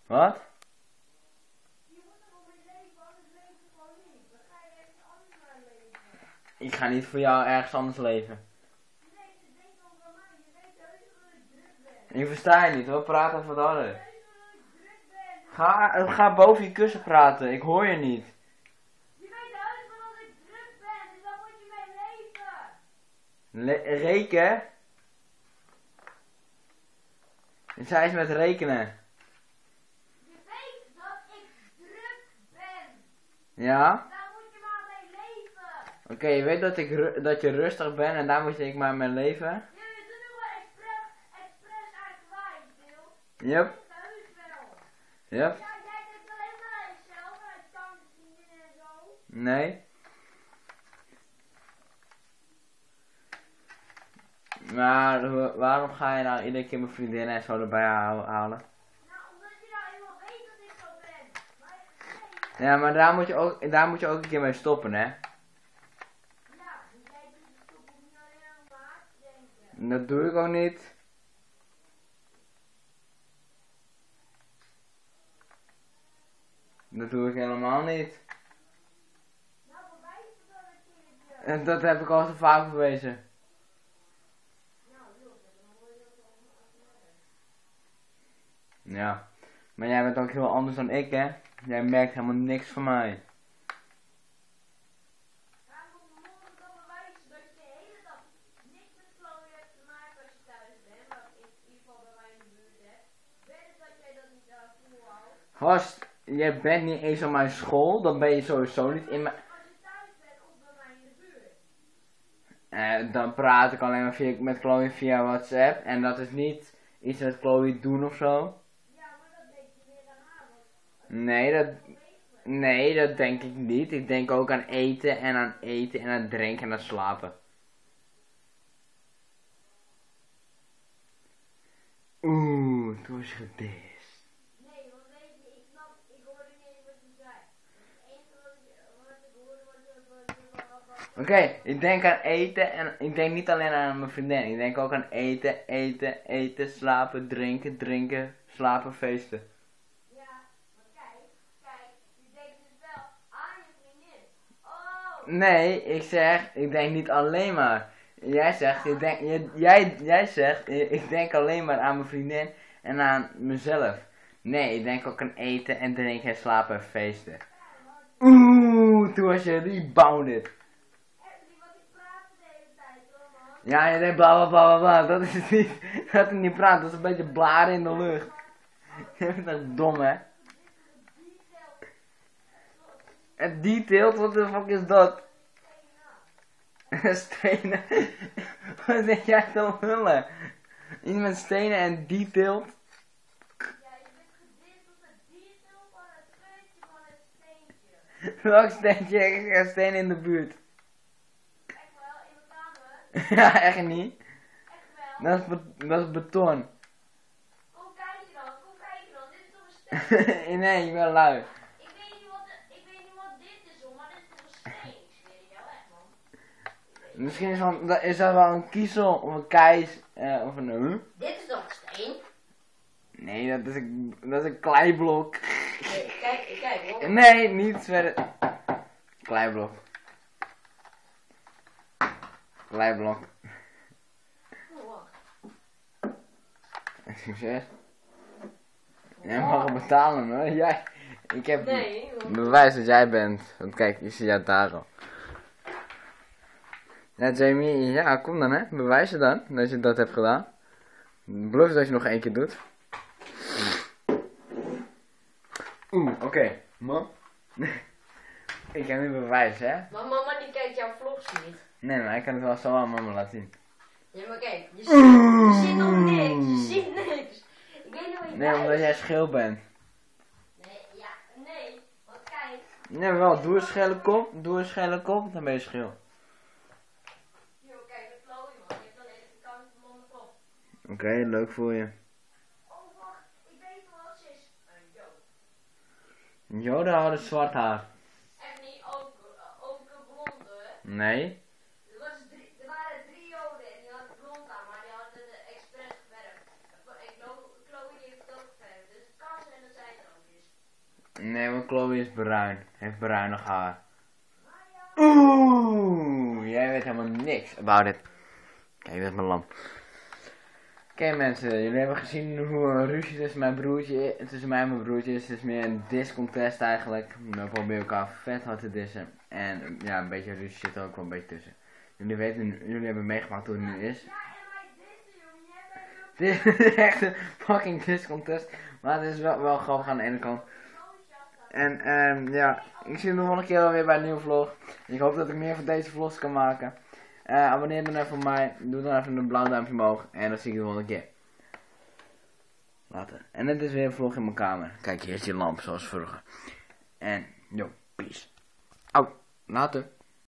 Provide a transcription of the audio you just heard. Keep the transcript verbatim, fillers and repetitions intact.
Wat? Je moet er op mijn leven, anders leef je gewoon niet. Dan ga je ergens anders maar leven. Ik ga niet voor jou ergens anders leven. Nee, ze denken over mij. Je weet heus wel dat ik druk ben. Ik versta je niet, we praten even wat harder. Heus wel dat ik druk ben. Ga, ga boven je kussen praten, ik hoor je niet. Je weet heus wel dat ik druk ben. Dus waar moet je mee leven? Le reken? Zij is met rekenen. Je weet dat ik druk ben. Ja? Daar moet je maar mee leven. Oké, okay, je weet dat, ik ru dat je rustig bent en daar moet ik maar mee leven. Ja, je doet nu wel expres, expres eigenwijs, Bill. Yep. Dat is heus wel. Yep. Ja, jij denkt alleen maar aan jezelf, aan je tante, vriendinnen en zo. Nee. Maar waarom ga je nou iedere keer mijn vriendinnen en zo erbij halen? Nou, omdat je nou eenmaal weet dat ik zo ben. Maar nee. Ja, maar daar moet je ook, daar moet je ook een keer mee stoppen, hè? Ja, dus jij doet de stoppen niet alleen aan maat denken. Dat doe ik ook niet. Dat doe ik helemaal niet. Nou, bewijs het dan een keertje. En dat heb ik al zo vaak bewezen. Nou, joh, dan hoor je ook wel. Ja. Maar jij bent ook heel anders dan ik, hè? Jij merkt helemaal niks van mij. Ja, ik moet morgen dan bewijzen dat je de hele dag niks met Chloe hebt te maken als je thuis bent. Wat ik in ieder geval bij mij in de buurt heb. Weet dat jij dat niet uh, volhoudt. Gast, jij bent niet eens op mijn school, dan ben je sowieso niet in mijn... Als je thuis bent of bij mij in de buurt. Eh, dan praat ik alleen maar via, met Chloe via WhatsApp. En dat is niet iets met Chloe doen of zo. Ja, maar dat denk je meer aan haar. Want Nee, dat... Nee, dat denk ik niet. Ik denk ook aan eten en aan eten en aan drinken en aan slapen. Oeh, toen was je gedist. nee, want weet je, ik snap, ik hoorde niet eens wat je zei. Het enige wat ik, wat ik hoorde was dat je... Oké, okay, ik denk aan eten en ik denk niet alleen aan mijn vriendin. Ik denk ook aan eten, eten, eten, slapen, drinken, drinken, slapen, feesten. Ja, maar kijk, kijk, je denkt dus wel aan je vriendin. Oh! Nee, ik zeg, ik denk niet alleen maar. Jij zegt, ik denk, je, jij, jij zegt, ik denk alleen maar aan mijn vriendin en aan mezelf. Nee, ik denk ook aan eten en drinken en slapen en feesten. Oeh, toen was je rebounded. Emily, wat ik praat de hele tijd hoor, man. Ja, je denkt bla bla bla bla bla, dat is niet, dat is niet praten, dat is een beetje blaren in de lucht. Je bent echt dom, hè? Het detailed, wat de fuck is dat? Stenen. Wat zeg jij te lullen? Iets met stenen en detailed? Ja, je bent gedist op het detail van het puntje van het steentje. Welk steentje? Ik heb steen in de buurt. Echt wel, in mijn kamer. Ja, echt niet. Echt wel. Dat is, be dat is beton. Kom kijken dan, kom kijken dan. Dit is toch een steen? Nee, ik ben lui. Ik weet niet wat, de, ik weet niet wat dit is hoor, maar dit is toch een steen? Ik zweer het jou echt man. Misschien is, van, dat- is dat wel een kiezel of een keis eh, of een... Huh? Dit is toch een steen? Nee, dat is een, dat is een kleiblok. Nee, kijk, kijk hoor. Nee, niet verder. Kleiblok. Kleiblok. Oh, wacht. Succes. Jij mag het betalen hoor. Jij. Ik heb Nee, hoor. bewijs dat jij bent. Want kijk, ik zie jou daar al. Ja, Jamie, ja, kom dan hè. Bewijs je dan dat je dat hebt gedaan. Bluff dat je nog één keer doet. Oeh, oké. Okay. Man. Ik heb nu bewijs hè. Maar mama die kijkt jouw vlogs niet. Nee, maar ik kan het wel zo aan mama laten zien. Ja, maar kijk, je ziet, je ziet nog niks, je ziet niks. Ik weet niet wat je Nee, omdat kijkt. jij scheel bent. Nee, ja, nee, want kijk. Nee, maar wel, doe een schele kop, doe een schele kop, dan ben je scheel. Yo, kijk, dat Chloe man, je hebt alleen de kant van mijn kop. Oké, okay, leuk voor je. Oh, wacht, ik weet wel wat ze is. Een Jood. Joden hadden zwart haar. Echt niet, ook, uh, ook een blonde, hè. Nee. Er, was drie, er waren drie Joden en die hadden blond aan, maar die hadden het expres geverfd. En Chloe, Chloe die heeft het ook geverfd, dus het kan zijn dat zij het Nee, want Chloe is bruin. Heeft bruinig haar. Oeh, jij weet helemaal niks about it. Kijk, dat is mijn lamp. Oké okay, mensen, jullie hebben gezien hoe een ruzie tussen mijn broertje, tussen mij en mijn broertje is. Het is meer een discontest eigenlijk. We proberen elkaar vet hard te dissen. En ja, een beetje ruzie zit er ook wel een beetje tussen. Jullie weten, jullie hebben meegemaakt hoe het nu is. Dit is echt een fucking discontest. Maar het is wel, wel grappig aan de ene kant. En um, ja, ik zie jullie de volgende keer wel weer bij een nieuwe vlog. Ik hoop dat ik meer van deze vlogs kan maken. Uh, abonneer dan even op mij. Doe dan even een blauw duimpje omhoog. En dan zie ik je de volgende keer. Later. En dit is weer een vlog in mijn kamer. Kijk, hier is die lamp zoals vroeger. En, yo, peace. Au, later.